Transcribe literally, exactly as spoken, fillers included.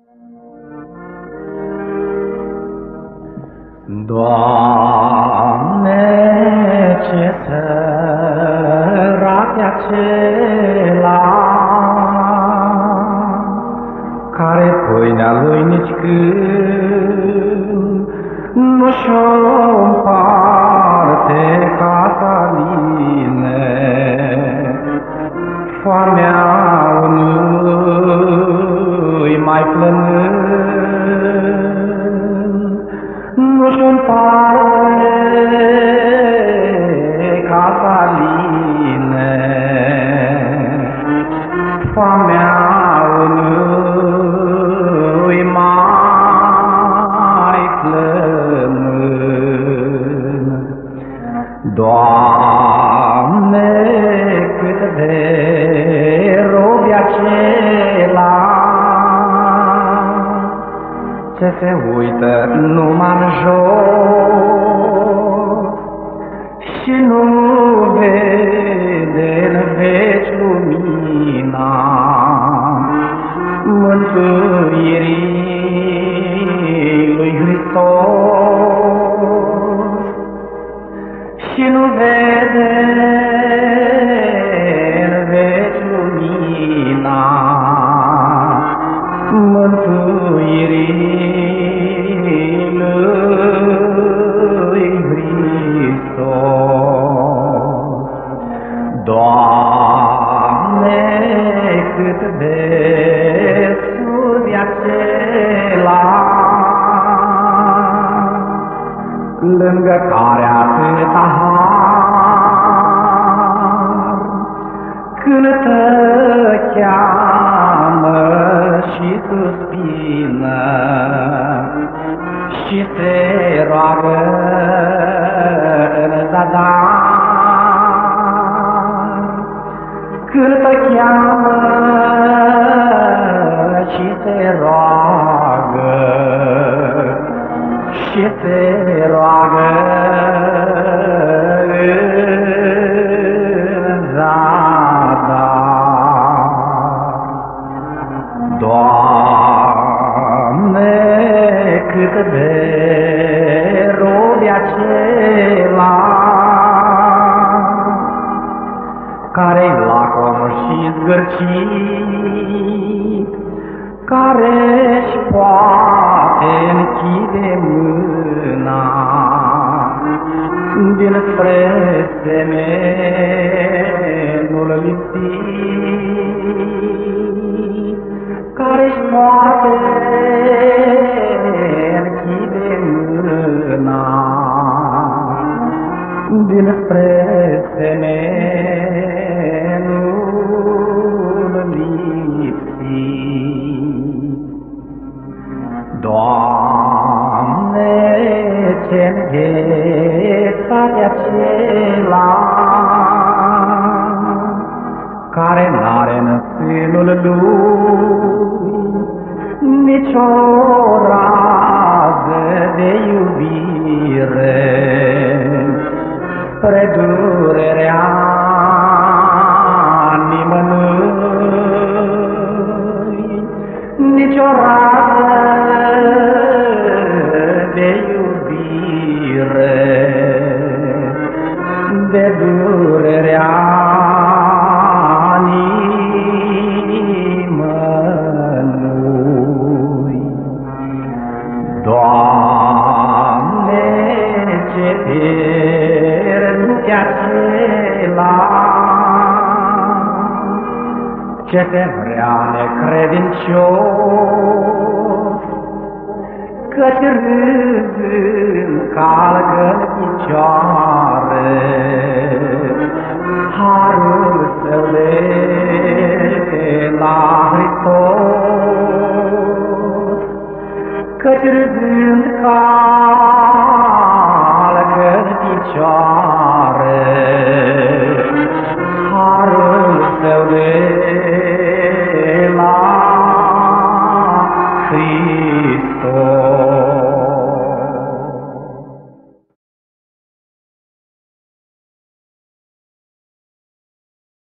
Doamne, ce sărac e acela care pâinea lui nici când nu-și-o împarte casa line. Foamea unui mai plănând nu-și împarte casa line. Foamea unui mai plănând. Doamne, cât de rob e acela ce se uită numai în jos și nu vede în veci lumina mântuirii lui Hristos și nu vede în veci lumina mântuirii lui Hristos. Doamne, cât de sus e acela lângă care atâta har, când te cheamă și suspină și se roagă în zadar, când te cheamă și se roagă și se roagă în zadar. Doamne, cât de rob e acela care-i lacom și zgârcit, care-și poate închide mâna dinspre semenul lipsit, care-și poate închide mâna dinspre semenul lipsit. Doamne, ce înghețat e acela care n-are în sânul lui nici o rază de iubire spre durerea nimănui, nici o rază de iubire de durerea nimănui. Doamne, ce pierdut e acela ce te vrea necredincios, căci râzând calcă-n picioare harul său de la Hristos, căci râzând calcă-n picioare